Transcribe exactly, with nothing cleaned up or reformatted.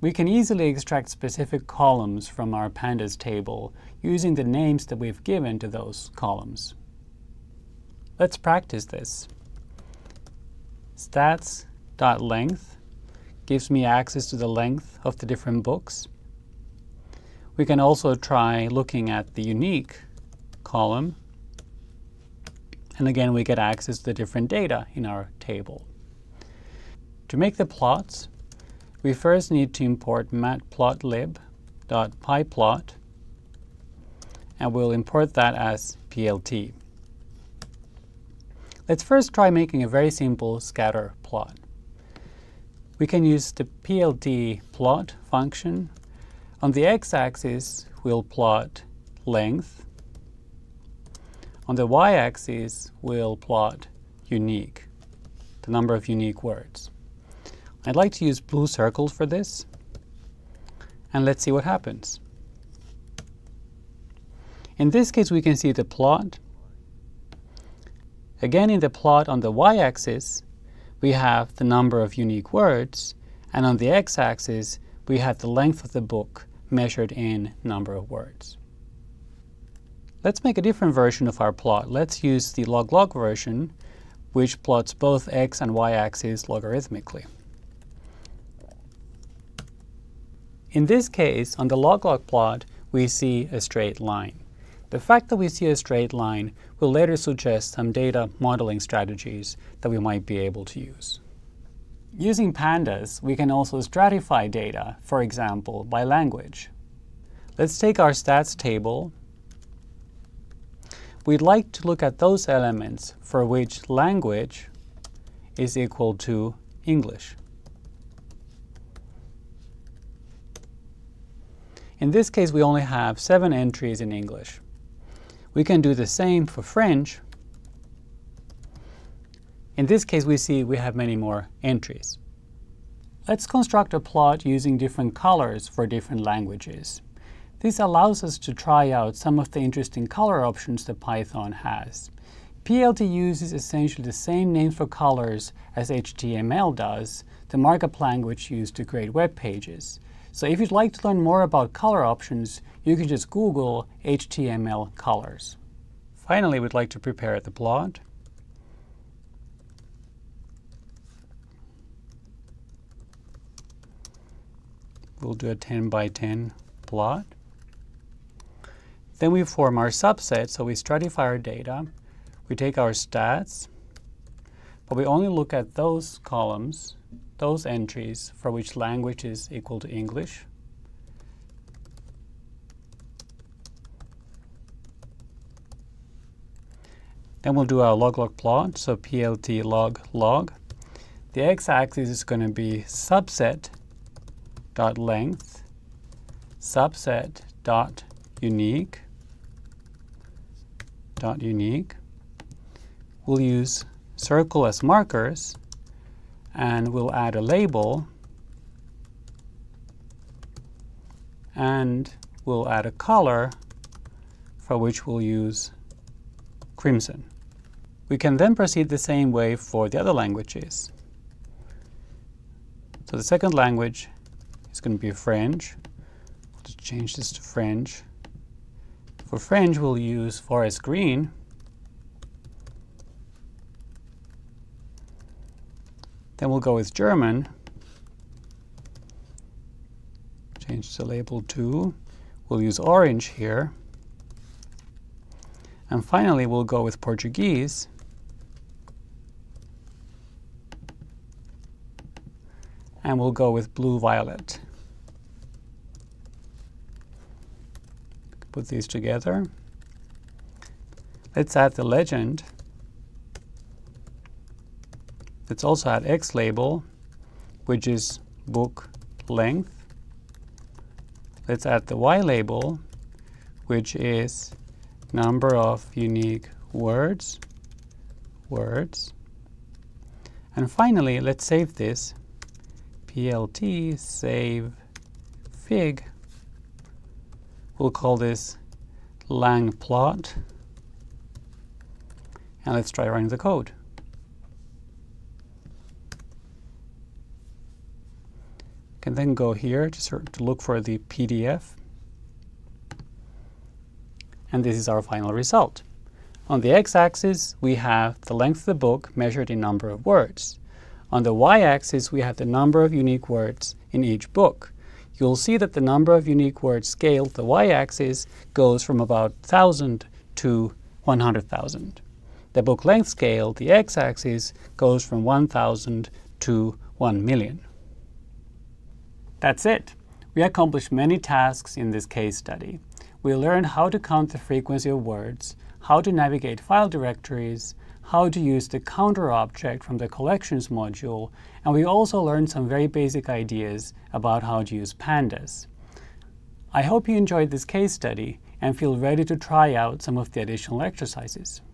We can easily extract specific columns from our pandas table using the names that we've given to those columns. Let's practice this. Stats.length gives me access to the length of the different books. We can also try looking at the unique column, and again we get access to the different data in our table. To make the plots, we first need to import matplotlib.pyplot, and we'll import that as P L T. Let's first try making a very simple scatter plot. We can use the P L T plot function. On the x-axis, we'll plot length. On the y-axis, we'll plot unique, the number of unique words. I'd like to use blue circles for this, and let's see what happens. In this case, we can see the plot. Again, in the plot on the y-axis, we have the number of unique words, and on the x-axis, we have the length of the book measured in number of words. Let's make a different version of our plot. Let's use the log-log version, which plots both x and y-axis logarithmically. In this case, on the log-log plot, we see a straight line. The fact that we see a straight line will later suggest some data modeling strategies that we might be able to use. Using pandas, we can also stratify data, for example, by language. Let's take our stats table. We'd like to look at those elements for which language is equal to English. In this case, we only have seven entries in English. We can do the same for French. In this case, we see we have many more entries. Let's construct a plot using different colors for different languages. This allows us to try out some of the interesting color options that Python has. P L T uses essentially the same names for colors as H T M L does, the markup language used to create web pages. So if you'd like to learn more about color options, you can just Google H T M L colors. Finally, we'd like to prepare the plot. We'll do a ten by ten plot. Then we form our subset, so we stratify our data. We take our stats, but we only look at those columns, those entries for which language is equal to English. Then we'll do our log-log plot, so P L T log log. The x-axis is going to be subset dot length, subset dot unique, dot unique. We'll use circle as markers, and we'll add a label, and we'll add a color for which we'll use crimson. We can then proceed the same way for the other languages. So the second language is going to be French. We'll just change this to French. For French, we'll use forest green. Then we'll go with German. Change the label to. We'll use orange here. And finally, we'll go with Portuguese. And we'll go with blue-violet. Put these together. Let's add the legend. Let's also add X label, which is book length. Let's add the Y label, which is number of unique words, words. And finally, let's save this. P L T save fig. We'll call this lang plot. And let's try running the code. can then go here to, sort to look for the P D F. And this is our final result. On the x-axis, we have the length of the book measured in number of words. On the y-axis, we have the number of unique words in each book. You'll see that the number of unique words scaled, the y-axis, goes from about one thousand to one hundred thousand. The book length scale, the x-axis, goes from one thousand to one million. That's it. We accomplished many tasks in this case study. We learned how to count the frequency of words, how to navigate file directories, how to use the counter object from the collections module, and we also learned some very basic ideas about how to use pandas. I hope you enjoyed this case study and feel ready to try out some of the additional exercises.